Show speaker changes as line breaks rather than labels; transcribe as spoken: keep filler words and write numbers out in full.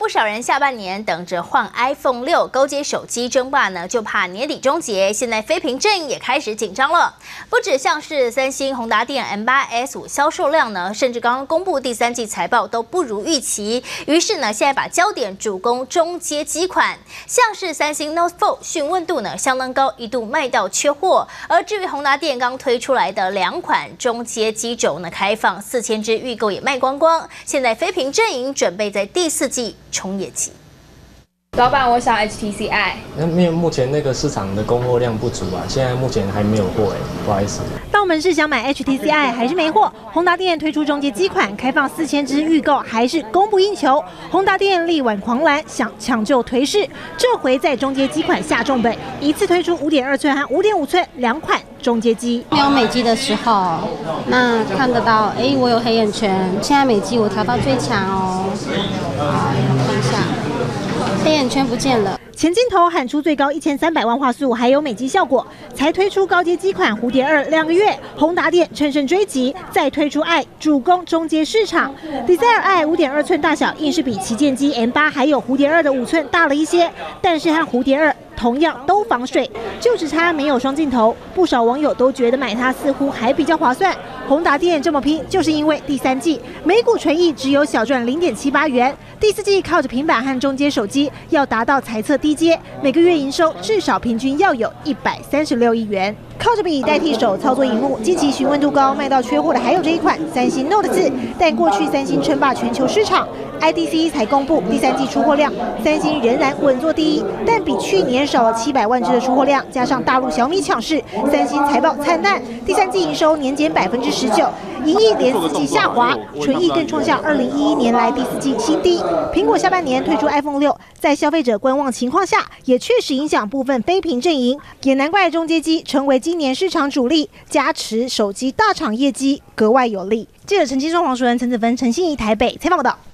不少人下半年等着换 iPhone 六，高阶手机争霸呢，就怕年底终结。现在非屏阵营也开始紧张了，不止像是三星、宏达电 M 八 S 五销售量呢，甚至刚刚公布第三季财报都不如预期。于是呢，现在把焦点主攻中阶机款，像是三星 Note 四询问度呢相当高，一度卖到缺货。而至于宏达电刚推出来的两款中阶机轴呢，开放四千支预购也卖光光。现在非屏阵营准备在第四季冲业绩。
老板，我想 H T C I。
那因为目前那个市场的供货量不足啊，现在目前还没有货哎，不好意思。
到门市想买 H T C I 还是没货，宏达电推出中阶机款，开放四千支预购，还是供不应求。宏达电力挽狂澜，想抢救颓势，这回在中阶机款下重本，一次推出五点二寸和五点五寸两款中阶机。
没有美肌的时候，那看得到，哎，我有黑眼圈，现在美肌我调到最强哦。好，看一下。黑眼圈不见了。
前镜头喊出最高一千三百万画素，还有美肌效果，才推出高阶机款蝴蝶二两个月，宏达电乘胜追击，再推出 i 主攻中阶市场。Desire i 五点二寸大小，硬是比旗舰机 M 八还有蝴蝶二的五寸大了一些，但是和蝴蝶二同样都防水，就只差没有双镜头。不少网友都觉得买它似乎还比较划算。宏达电这么拼，就是因为第三季每股纯益只有小赚零点七八元，第四季靠着平板和中阶手机要达到财测低阶，每个月营收至少平均要有一百三十六亿元。靠着笔代替手操作荧幕，近期询问度高，卖到缺货的还有这一款三星 Note 四。但过去三星称霸全球市场 ，I D C 才公布第三季出货量，三星仍然稳坐第一，但比去年少了七百万只的出货量，加上大陆小米抢势，三星财报惨淡，第三季营收年减百分之十九，盈利连四季下滑，纯益更创下二零一一年来第四季新低。苹果下半年推出 iPhone 六，在消费者观望情况下，也确实影响部分非屏阵营，也难怪中阶机成为今年市场主力，加持手机大厂业绩格外有利。记者陈金双、黄淑仁、陈子芬、陈信怡台北采访报道。